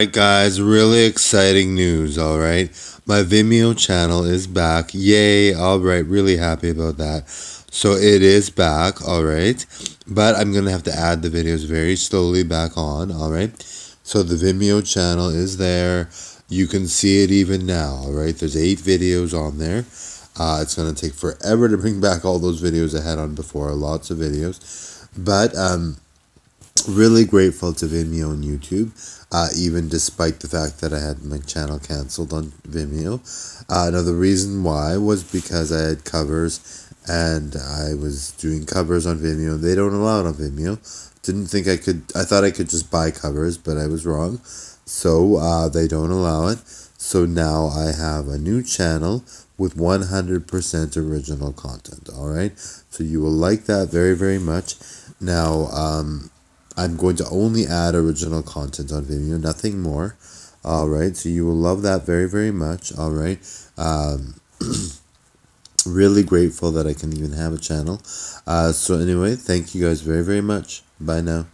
Guys, really exciting news, alright? My Vimeo channel is back. Yay, alright, really happy about that. So it is back, alright? But I'm gonna have to add the videos very slowly back on, alright? So the Vimeo channel is there. You can see it even now, alright? There's 8 videos on there. It's gonna take forever to bring back all those videos I had on before, lots of videos. But really grateful to Vimeo and YouTube, even despite the fact that I had my channel canceled on Vimeo. Now the reason why was because I had covers and I was doing covers on Vimeo. They don't allow it on Vimeo. Didn't think I could, I thought I could just buy covers, but I was wrong. So they don't allow it. So now I have a new channel with 100% original content, alright? So you will like that very, very much. Now, I'm going to only add original content on Vimeo, nothing more. Alright, so you will love that very, very much. Alright. Really grateful that I can even have a channel. So anyway, thank you guys very, very much. Bye now.